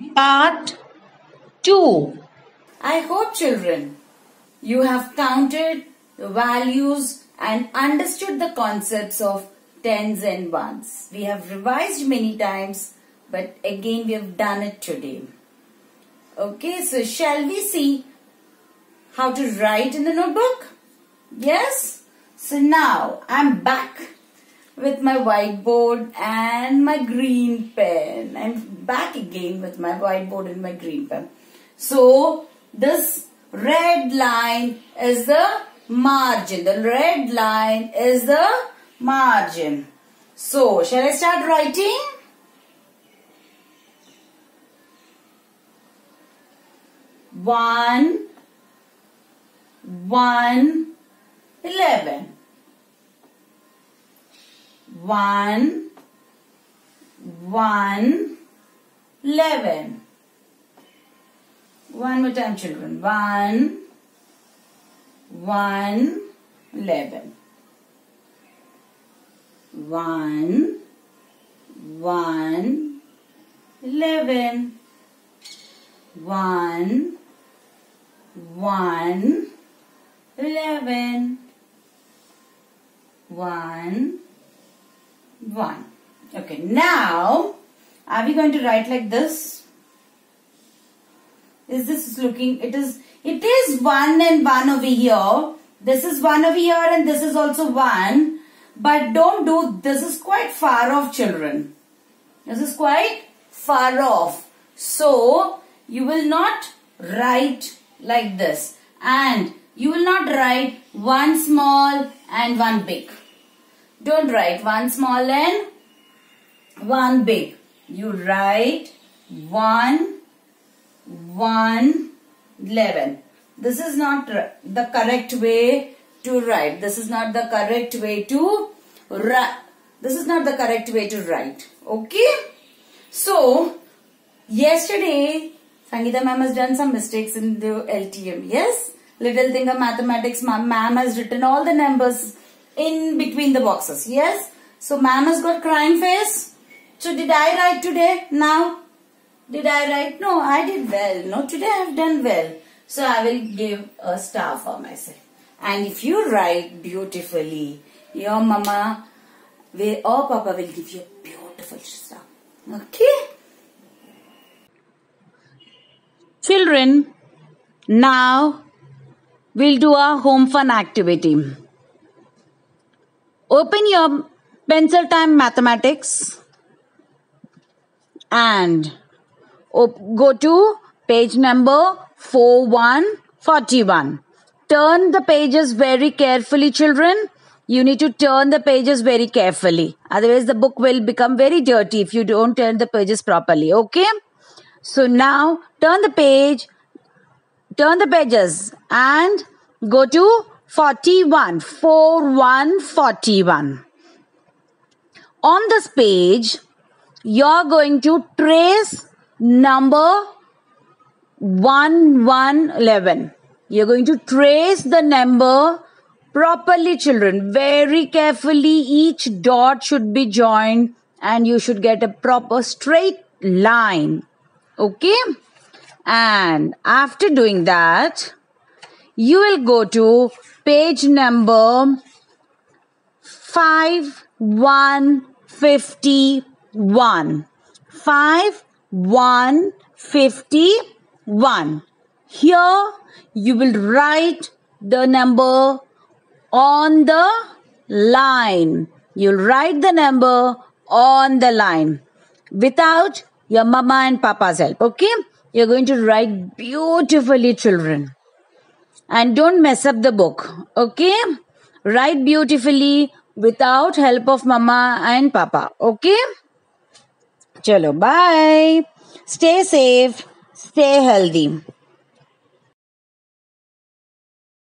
Part 2. I hope, children, you have counted the values and understood the concepts of tens and ones. We have revised many times, but again we have done it today. Okay, so shall we see how to write in the notebook? Yes? So now I'm back with my whiteboard and my green pen. I'm back again with my whiteboard and my green pen. So this red line is the margin. The red line is the margin. So shall I start writing? One, 11. 1, 11. One more time, children. 1, 11. 1, 11. 1, 11. 1, 1. Okay, now are we going to write like this? Is this looking, it is 1 and 1 over here. This is 1 over here and this is also 1. But don't do, this is quite far off, children. This is quite far off. So you will not write like this. And you will not write one small and one big. Don't write one small and one big. You write 1, 11. This is not the correct way to write. This is not the correct way to write. This is not the correct way to write. Okay? So, yesterday, Sangeeta ma'am has done some mistakes in the LTM. Yes? Little thing of mathematics, ma'am has written all the numbers in between the boxes. Yes? So, ma'am has got crying face. So, did I write today? Now? Did I write? No, I did well. No, today I have done well. So, I will give a star for myself. And if you write beautifully, your mama or papa will give you a beautiful star. Okay? Children, now we'll do our home fun activity. Open your pencil time mathematics and go to page number 4141. Turn the pages very carefully, children. You need to turn the pages very carefully. Otherwise, the book will become very dirty if you don't turn the pages properly. Okay? So now, turn the pages and go to 41. On this page, you're going to trace number 11. You're going to trace the number properly, children. Very carefully, each dot should be joined and you should get a proper straight line. Okay? And after doing that, you will go to page number 5151. 5151. Here you will write the number on the line. You'll write the number on the line without your mama and papa's help. Okay? You're going to write beautifully, children. And don't mess up the book. Okay? Write beautifully without help of mama and papa. Okay? Chalo, bye. Stay safe. Stay healthy.